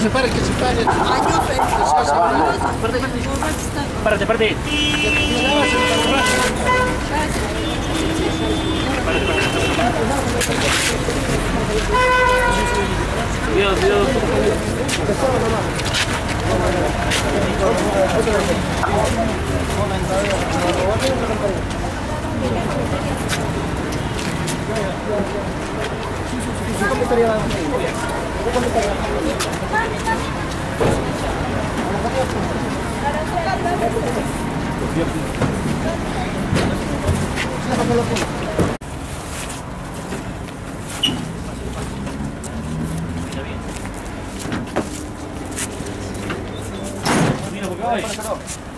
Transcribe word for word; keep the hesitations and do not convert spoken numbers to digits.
se pare, que se pare. Párate, párate. Cuidado, cuidado. Mira, porque va.